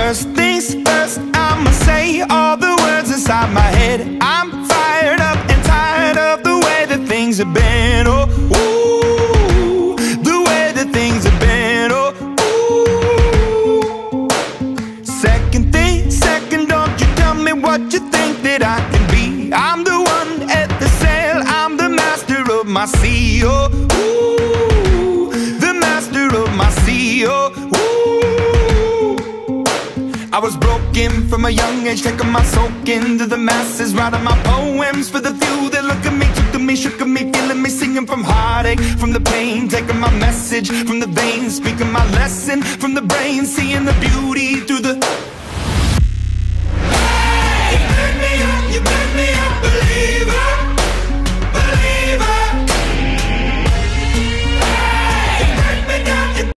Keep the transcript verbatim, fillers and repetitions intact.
First things first, I'ma say all the words inside my head. I'm fired up and tired of the way that things have been. Oh, ooh, the way that things have been. Oh, ooh. Second thing, second, don't you tell me what you think that I can be. I'm the one at the sail, I'm the master of my sea. Oh, ooh, the master of my sea. Oh, ooh. I was broken from a young age, taking my soak into the masses, writing my poems for the few that look at me, took to me, shook at me, feeling me, singing from heartache, from the pain, taking my message from the veins, speaking my lesson from the brain, seeing the beauty through the